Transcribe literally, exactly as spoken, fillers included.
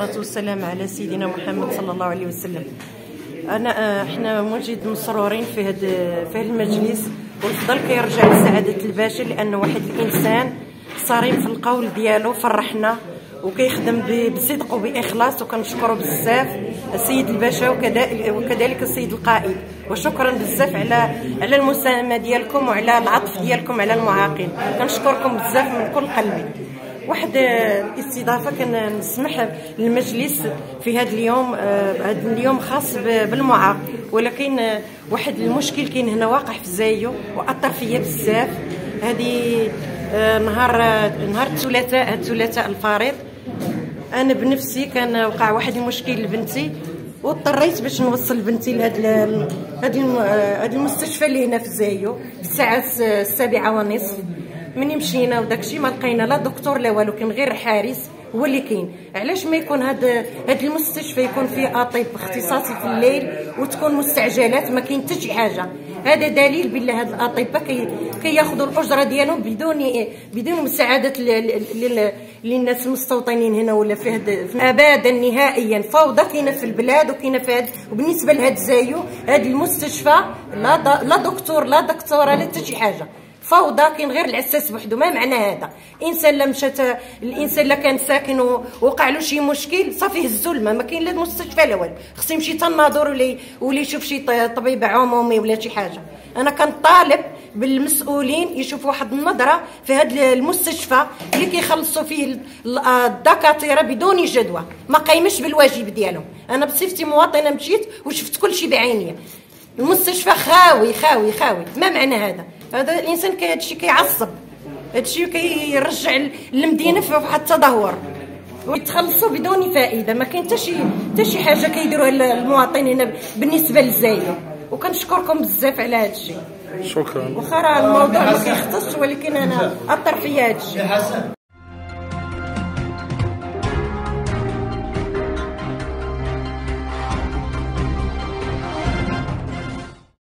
والصلاة والسلام على سيدنا محمد صلى الله عليه وسلم. انا احنا موجد مسرورين في هذا في هذا المجلس، والفضل كيرجع لسعاده الباشا، لانه واحد الانسان صارم في القول ديالو، فرحنا وكيخدم بصدق وباخلاص، وكنشكروا بزاف السيد الباشا وكذلك السيد القائد، وشكرا بزاف على على المساهمه ديالكم وعلى العطف ديالكم على المعاقين. كنشكركم بزاف من كل قلبي. واحد الاستضافه كنسمح للمجلس في هذا اليوم، هذا اليوم خاص بالمعاق، ولكن واحد المشكل كاين هنا واقع في زايو واثر فيا بزاف. هذه نهار نهار الثلاثاء الثلاثاء الفارط، انا بنفسي كان وقع واحد المشكل لبنتي، واضطريت باش نوصل بنتي لهذا هذا المستشفى اللي هنا في زايو في الساعه السابعه ونصف. مني مشينا وداكشي ما لقينا لا دكتور لا والو، كان غير حارس هو اللي كاين. علاش ما يكون هذا هذا المستشفى يكون فيه اطباء اختصاصي في الليل وتكون مستعجلات، ما كاين حتى شي حاجه. هذا دليل بلي هاد الاطباء كي كياخذوا الاجره ديالهم بدون بدون مساعده للناس المستوطنين هنا ولا في هذا. ابدا نهائيا فوضى كاينه في البلاد وكاينه في هذا. وبالنسبه لهاد زايو هذا المستشفى لا لا دكتور لا دكتوره لا حتى شي حاجه، فوضى كاين غير العساس بوحدو. ما معنى هذا؟ انسان لا مشات الانسان لا كان ساكن ووقع له شي مشكل صافي هزوا الماء، ما كاين لا مستشفى لا والو، خص يمشي حتى الناظور ولا ولا يشوف شي طبيب عمومي ولا شي حاجه. انا كنطالب بالمسؤولين يشوفوا واحد النظره في هذا المستشفى اللي كيخلصوا فيه الدكاتره بدون جدوى، ما قايمش بالواجب ديالهم. انا بصفتي مواطنه مشيت وشفت كل شيء بعينيا. المستشفى خاوي خاوي خاوي. ما معنى هذا؟ هذا الانسان كي هادشي كيعصب، هادشي كيرجع المدينه في واحد التدهور، ويتخلصوا بدون فائده. ما كاين حتى شي حتى شي حاجه كيديروها المواطنين بالنسبه للزايو. وكنشكركم بزاف على هادشي. شكرا. واخا الموضوع ما كيختصش، ولكن انا اثر فيا هادشي.